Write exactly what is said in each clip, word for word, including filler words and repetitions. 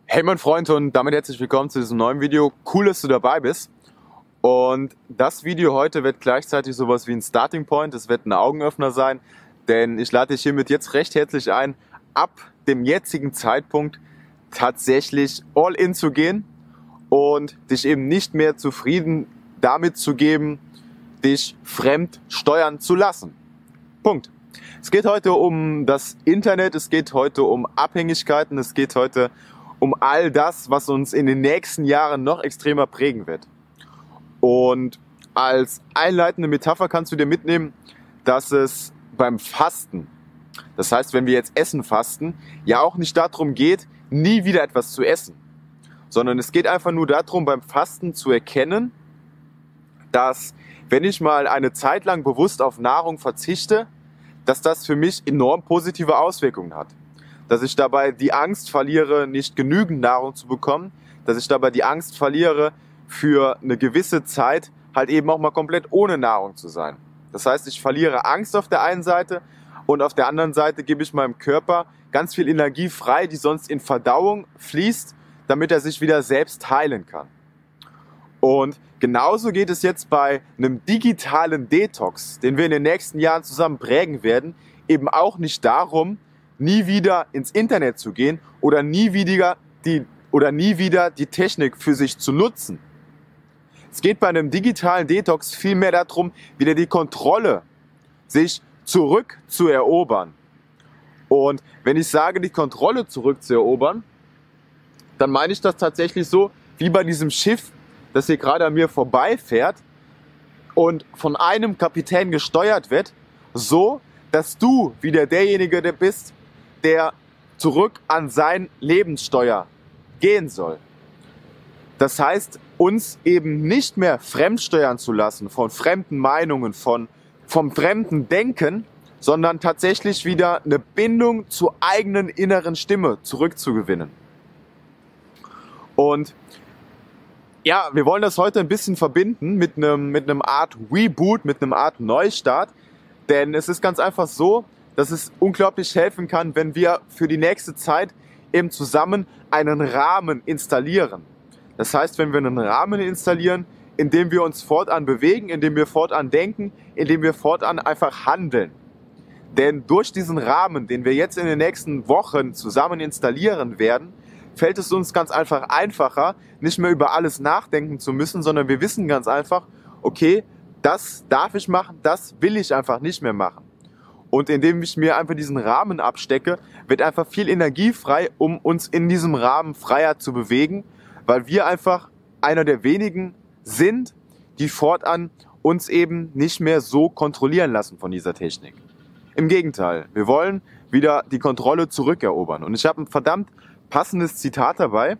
Hey mein Freund und damit herzlich willkommen zu diesem neuen Video. Cool, dass du dabei bist. Und das Video heute wird gleichzeitig sowas wie ein Starting Point. Es wird ein Augenöffner sein, denn ich lade dich hiermit jetzt recht herzlich ein, ab dem jetzigen Zeitpunkt tatsächlich all in zu gehen und dich eben nicht mehr zufrieden damit zu geben, dich fremd steuern zu lassen. Punkt. Es geht heute um das Internet, es geht heute um Abhängigkeiten, es geht heute um all das, was uns in den nächsten Jahren noch extremer prägen wird. Und als einleitende Metapher kannst du dir mitnehmen, dass es beim Fasten, das heißt, wenn wir jetzt Essen fasten, ja auch nicht darum geht, nie wieder etwas zu essen, sondern es geht einfach nur darum, beim Fasten zu erkennen, dass wenn ich mal eine Zeit lang bewusst auf Nahrung verzichte, dass das für mich enorm positive Auswirkungen hat. Dass ich dabei die Angst verliere, nicht genügend Nahrung zu bekommen, dass ich dabei die Angst verliere, für eine gewisse Zeit halt eben auch mal komplett ohne Nahrung zu sein. Das heißt, ich verliere Angst auf der einen Seite und auf der anderen Seite gebe ich meinem Körper ganz viel Energie frei, die sonst in Verdauung fließt, damit er sich wieder selbst heilen kann. Und genauso geht es jetzt bei einem digitalen Detox, den wir in den nächsten Jahren zusammen prägen werden, eben auch nicht darum, nie wieder ins Internet zu gehen oder nie wieder die, oder nie wieder die Technik für sich zu nutzen. Es geht bei einem digitalen Detox vielmehr darum, wieder die Kontrolle sich zurück zu erobern. Und wenn ich sage, die Kontrolle zurück zu erobern, dann meine ich das tatsächlich so, wie bei diesem Schiff, das hier gerade an mir vorbeifährt und von einem Kapitän gesteuert wird, so, dass du wieder derjenige der bist, der zurück an sein Lebenssteuer gehen soll. Das heißt, uns eben nicht mehr fremdsteuern zu lassen von fremden Meinungen, von, vom fremden Denken, sondern tatsächlich wieder eine Bindung zur eigenen inneren Stimme zurückzugewinnen. Und ja, wir wollen das heute ein bisschen verbinden mit einem, mit einem Art Reboot, mit einem Art Neustart, denn es ist ganz einfach so, dass es unglaublich helfen kann, wenn wir für die nächste Zeit eben zusammen einen Rahmen installieren. Das heißt, wenn wir einen Rahmen installieren, in dem wir uns fortan bewegen, in dem wir fortan denken, in dem wir fortan einfach handeln. Denn durch diesen Rahmen, den wir jetzt in den nächsten Wochen zusammen installieren werden, fällt es uns ganz einfach einfacher, nicht mehr über alles nachdenken zu müssen, sondern wir wissen ganz einfach, okay, das darf ich machen, das will ich einfach nicht mehr machen. Und indem ich mir einfach diesen Rahmen abstecke, wird einfach viel Energie frei, um uns in diesem Rahmen freier zu bewegen, weil wir einfach einer der wenigen sind, die fortan uns eben nicht mehr so kontrollieren lassen von dieser Technik. Im Gegenteil, wir wollen wieder die Kontrolle zurückerobern. Und ich habe ein verdammt passendes Zitat dabei.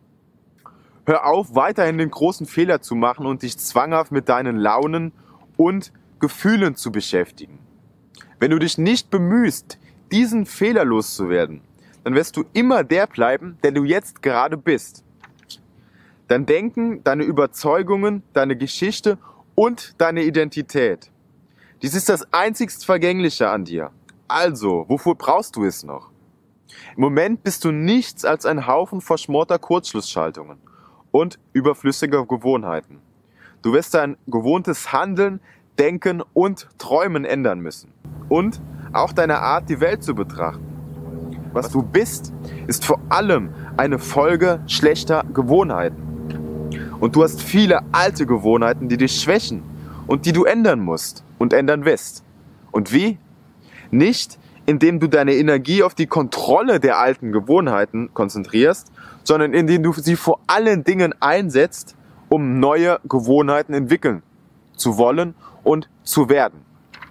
Hör auf, weiterhin den großen Fehler zu machen und dich zwanghaft mit deinen Launen und Gefühlen zu beschäftigen. Wenn du dich nicht bemühst, diesen Fehler loszuwerden, dann wirst du immer der bleiben, der du jetzt gerade bist. Dein Denken, deine Überzeugungen, deine Geschichte und deine Identität. Dies ist das einzigst Vergängliche an dir. Also, wofür brauchst du es noch? Im Moment bist du nichts als ein Haufen verschmorter Kurzschlussschaltungen und überflüssiger Gewohnheiten. Du wirst dein gewohntes Handeln, Denken und Träumen ändern müssen. Und auch deine Art, die Welt zu betrachten. Was du bist, ist vor allem eine Folge schlechter Gewohnheiten. Und du hast viele alte Gewohnheiten, die dich schwächen und die du ändern musst und ändern wirst. Und wie? Nicht, indem du deine Energie auf die Kontrolle der alten Gewohnheiten konzentrierst, sondern indem du sie vor allen Dingen einsetzt, um neue Gewohnheiten entwickeln zu wollen und zu werden.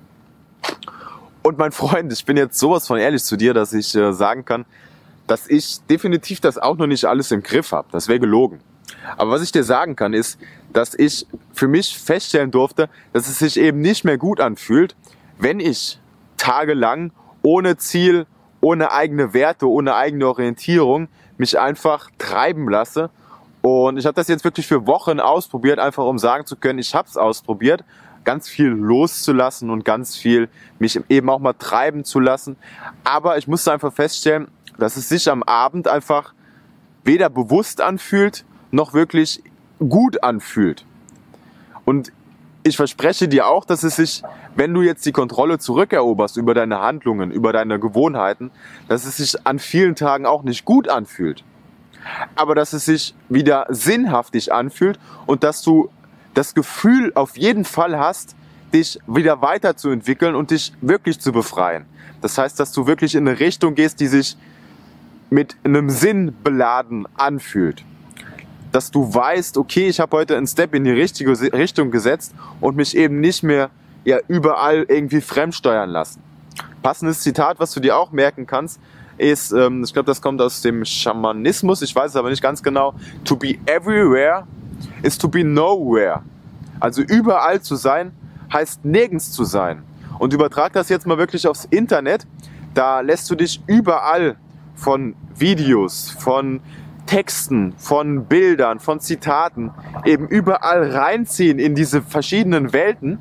Und mein Freund, ich bin jetzt sowas von ehrlich zu dir, dass ich äh, sagen kann, dass ich definitiv das auch noch nicht alles im Griff habe. Das wäre gelogen. Aber was ich dir sagen kann, ist, dass ich für mich feststellen durfte, dass es sich eben nicht mehr gut anfühlt, wenn ich tagelang ohne Ziel, ohne eigene Werte, ohne eigene Orientierung mich einfach treiben lasse. Und ich habe das jetzt wirklich für Wochen ausprobiert, einfach um sagen zu können, ich habe es ausprobiert, ganz viel loszulassen und ganz viel mich eben auch mal treiben zu lassen. Aber ich musste einfach feststellen, dass es sich am Abend einfach weder bewusst anfühlt, noch wirklich gut anfühlt. Und ich verspreche dir auch, dass es sich, wenn du jetzt die Kontrolle zurückeroberst über deine Handlungen, über deine Gewohnheiten, dass es sich an vielen Tagen auch nicht gut anfühlt. Aber dass es sich wieder sinnhaftig anfühlt und dass du das Gefühl auf jeden Fall hast, dich wieder weiterzuentwickeln und dich wirklich zu befreien. Das heißt, dass du wirklich in eine Richtung gehst, die sich mit einem Sinn beladen anfühlt. Dass du weißt, okay, ich habe heute einen Step in die richtige Richtung gesetzt und mich eben nicht mehr ja, überall irgendwie fremdsteuern lassen. Passendes Zitat, was du dir auch merken kannst, ist, ähm, ich glaube, das kommt aus dem Schamanismus, ich weiß es aber nicht ganz genau, to be everywhere is to be nowhere. Also überall zu sein, heißt nirgends zu sein. Und übertrag das jetzt mal wirklich aufs Internet, da lässt du dich überall von Videos, von Texten, von Bildern, von Zitaten eben überall reinziehen in diese verschiedenen Welten.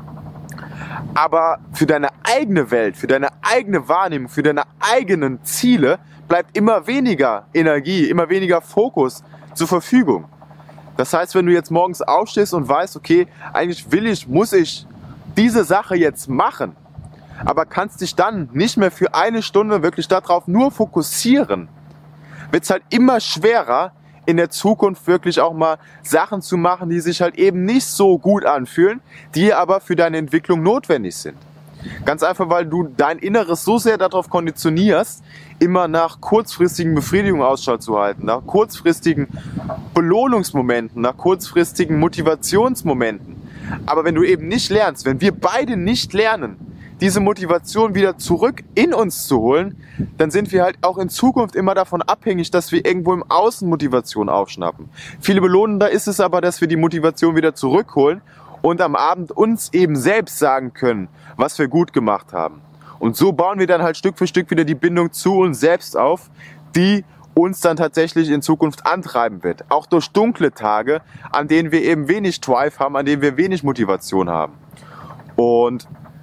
Aber für deine eigene Welt, für deine eigene Wahrnehmung, für deine eigenen Ziele bleibt immer weniger Energie, immer weniger Fokus zur Verfügung. Das heißt, wenn du jetzt morgens aufstehst und weißt, okay, eigentlich will ich, muss ich diese Sache jetzt machen, aber kannst dich dann nicht mehr für eine Stunde wirklich darauf nur fokussieren, wird es halt immer schwerer, in der Zukunft wirklich auch mal Sachen zu machen, die sich halt eben nicht so gut anfühlen, die aber für deine Entwicklung notwendig sind. Ganz einfach, weil du dein Inneres so sehr darauf konditionierst, immer nach kurzfristigen Befriedigungen Ausschau zu halten, nach kurzfristigen Belohnungsmomenten, nach kurzfristigen Motivationsmomenten. Aber wenn du eben nicht lernst, wenn wir beide nicht lernen, diese Motivation wieder zurück in uns zu holen, dann sind wir halt auch in Zukunft immer davon abhängig, dass wir irgendwo im Außen Motivation aufschnappen. Viel belohnender ist es aber, dass wir die Motivation wieder zurückholen und am Abend uns eben selbst sagen können, was wir gut gemacht haben. Und so bauen wir dann halt Stück für Stück wieder die Bindung zu uns selbst auf, die uns dann tatsächlich in Zukunft antreiben wird. Auch durch dunkle Tage, an denen wir eben wenig Drive haben, an denen wir wenig Motivation haben. Und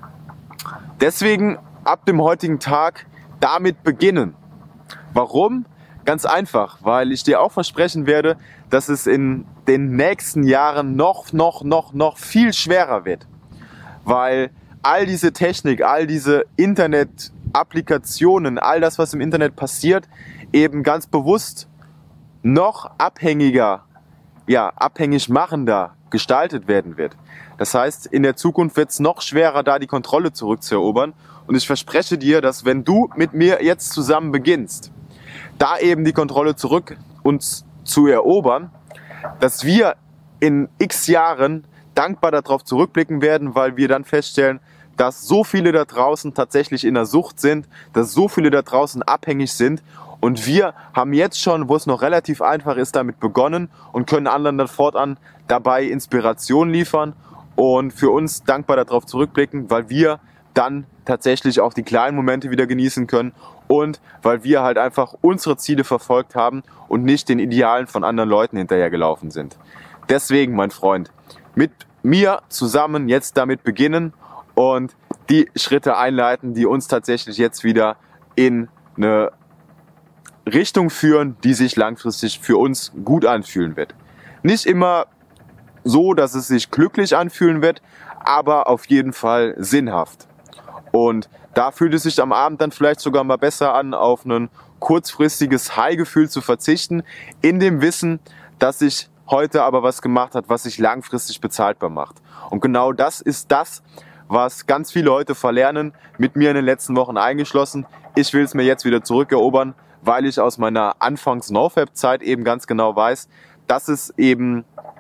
deswegen ab dem heutigen Tag damit beginnen. Warum? Ganz einfach, weil ich dir auch versprechen werde, dass es in den nächsten Jahren noch, noch, noch, noch viel schwerer wird. Weil all diese Technik, all diese Internet-Applikationen, all das, was im Internet passiert, eben ganz bewusst noch abhängiger, ja, abhängig machender gestaltet werden wird. Das heißt, in der Zukunft wird es noch schwerer, da die Kontrolle zurückzuerobern. Und ich verspreche dir, dass wenn du mit mir jetzt zusammen beginnst, da eben die Kontrolle zurück uns zu erobern, dass wir in x Jahren dankbar darauf zurückblicken werden, weil wir dann feststellen, dass so viele da draußen tatsächlich in der Sucht sind, dass so viele da draußen abhängig sind. Und wir haben jetzt schon, wo es noch relativ einfach ist, damit begonnen und können anderen dann fortan dabei Inspiration liefern und für uns dankbar darauf zurückblicken, weil wir dann tatsächlich auch die kleinen Momente wieder genießen können und weil wir halt einfach unsere Ziele verfolgt haben und nicht den Idealen von anderen Leuten hinterhergelaufen sind. Deswegen, mein Freund, mit mir zusammen jetzt damit beginnen und die Schritte einleiten, die uns tatsächlich jetzt wieder in eine Richtung führen, die sich langfristig für uns gut anfühlen wird. Nicht immer so, dass es sich glücklich anfühlen wird, aber auf jeden Fall sinnhaft. Und da fühlt es sich am Abend dann vielleicht sogar mal besser an, auf ein kurzfristiges High-Gefühl zu verzichten, in dem Wissen, dass sich heute aber was gemacht hat, was sich langfristig bezahlbar macht. Und genau das ist das, was ganz viele heute verlernen, mit mir in den letzten Wochen eingeschlossen. Ich will es mir jetzt wieder zurückerobern, weil ich aus meiner Anfangs-NoFap-Zeit eben ganz genau weiß, dass es eben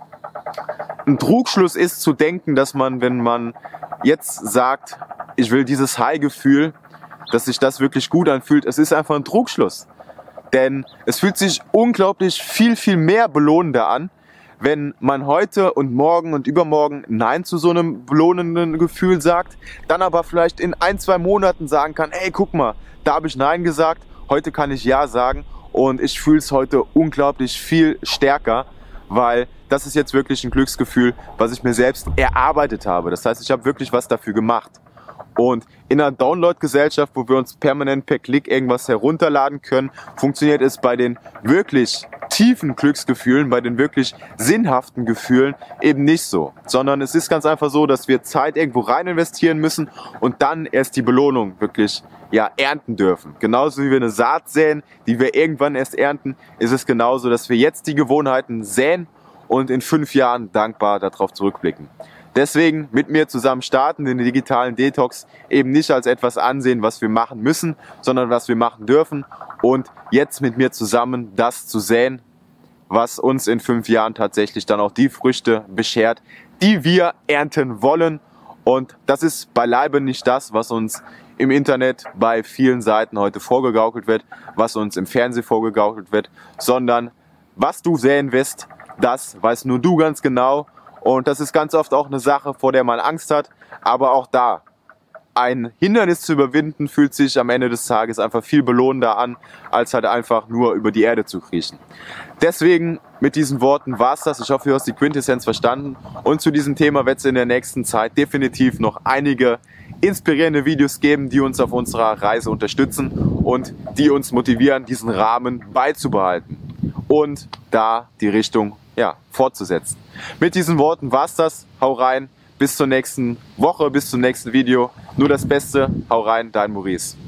ein Trugschluss ist zu denken, dass man, wenn man jetzt sagt, ich will dieses High-Gefühl, dass sich das wirklich gut anfühlt, es ist einfach ein Trugschluss. Denn es fühlt sich unglaublich viel, viel mehr belohnender an, wenn man heute und morgen und übermorgen Nein zu so einem belohnenden Gefühl sagt, dann aber vielleicht in ein, zwei Monaten sagen kann, ey, guck mal, da habe ich Nein gesagt, heute kann ich Ja sagen und ich fühle es heute unglaublich viel stärker, weil das ist jetzt wirklich ein Glücksgefühl, was ich mir selbst erarbeitet habe. Das heißt, ich habe wirklich was dafür gemacht. Und in einer Download-Gesellschaft, wo wir uns permanent per Klick irgendwas herunterladen können, funktioniert es bei den wirklich tiefen Glücksgefühlen, bei den wirklich sinnhaften Gefühlen eben nicht so. Sondern es ist ganz einfach so, dass wir Zeit irgendwo rein investieren müssen und dann erst die Belohnung wirklich ja, ernten dürfen. Genauso wie wir eine Saat säen, die wir irgendwann erst ernten, ist es genauso, dass wir jetzt die Gewohnheiten säen und in fünf Jahren dankbar darauf zurückblicken. Deswegen mit mir zusammen starten, den digitalen Detox eben nicht als etwas ansehen, was wir machen müssen, sondern was wir machen dürfen und jetzt mit mir zusammen das zu säen, was uns in fünf Jahren tatsächlich dann auch die Früchte beschert, die wir ernten wollen. Und das ist beileibe nicht das, was uns im Internet bei vielen Seiten heute vorgegaukelt wird, was uns im Fernsehen vorgegaukelt wird, sondern was du säen wirst, das weißt nur du ganz genau. Und das ist ganz oft auch eine Sache, vor der man Angst hat. Aber auch da, ein Hindernis zu überwinden, fühlt sich am Ende des Tages einfach viel belohnender an, als halt einfach nur über die Erde zu kriechen. Deswegen mit diesen Worten war's das. Ich hoffe, du hast die Quintessenz verstanden. Und zu diesem Thema wird es in der nächsten Zeit definitiv noch einige inspirierende Videos geben, die uns auf unserer Reise unterstützen und die uns motivieren, diesen Rahmen beizubehalten und da die Richtung ja, fortzusetzen. Mit diesen Worten war's das. Hau rein. Bis zur nächsten Woche, bis zum nächsten Video. Nur das Beste. Hau rein, dein Maurice.